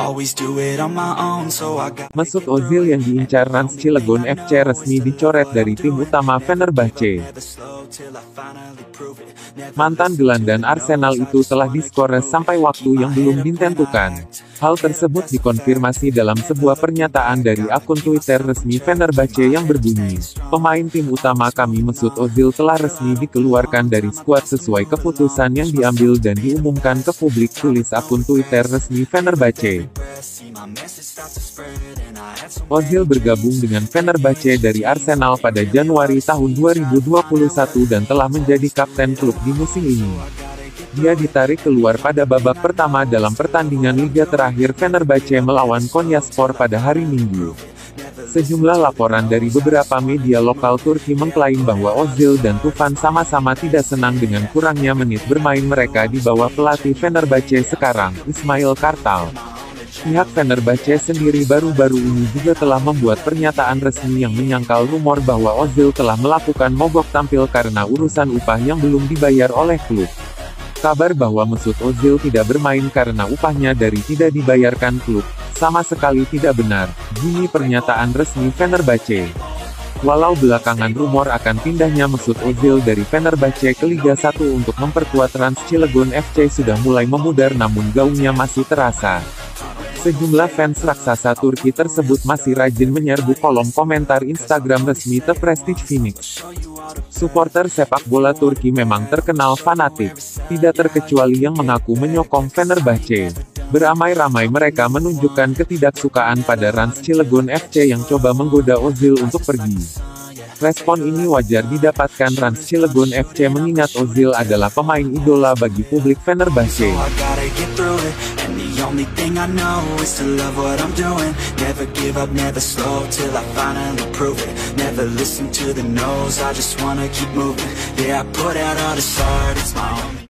always do it on my own, so I got. Mesut Ozil yang diincar Rans Cilegon FC resmi dicoret dari tim utama Fenerbahce. Mantan gelandang Arsenal itu telah diskores sampai waktu yang belum ditentukan. Hal tersebut dikonfirmasi dalam sebuah pernyataan dari akun Twitter resmi Fenerbahce yang berbunyi, "Pemain tim utama kami Mesut Ozil telah resmi dikeluarkan dari skuad sesuai keputusan yang diambil dan diumumkan ke publik," tulis akun Twitter resmi Fenerbahce. Ozil bergabung dengan Fenerbahce dari Arsenal pada Januari tahun 2021 dan telah menjadi kapten klub di musim ini. Dia ditarik keluar pada babak pertama dalam pertandingan liga terakhir Fenerbahce melawan Konyaspor pada hari Minggu. Sejumlah laporan dari beberapa media lokal Turki mengklaim bahwa Ozil dan Tufan sama-sama tidak senang dengan kurangnya menit bermain mereka di bawah pelatih Fenerbahce sekarang, Ismail Kartal. Pihak Fenerbahce sendiri baru-baru ini juga telah membuat pernyataan resmi yang menyangkal rumor bahwa Ozil telah melakukan mogok tampil karena urusan upah yang belum dibayar oleh klub. Kabar bahwa Mesut Ozil tidak bermain karena upahnya dari tidak dibayarkan klub, sama sekali tidak benar, bunyi pernyataan resmi Fenerbahce. Walau belakangan rumor akan pindahnya Mesut Ozil dari Fenerbahce ke Liga 1 untuk memperkuat Rans Cilegon FC sudah mulai memudar namun gaungnya masih terasa. Sejumlah fans raksasa Turki tersebut masih rajin menyerbu kolom komentar Instagram resmi The Prestige Phoenix. Supporter sepak bola Turki memang terkenal fanatik, tidak terkecuali yang mengaku menyokong Fenerbahce. Beramai-ramai mereka menunjukkan ketidaksukaan pada Rans Cilegon FC yang coba menggoda Ozil untuk pergi. Respon ini wajar didapatkan Rans Cilegon FC mengingat Ozil adalah pemain idola bagi publik Fenerbahce. Only thing I know is to love what I'm doing. Never give up, never slow till I finally prove it. Never listen to the no's, I just wanna keep moving. Yeah, I put out all this art, it's my own.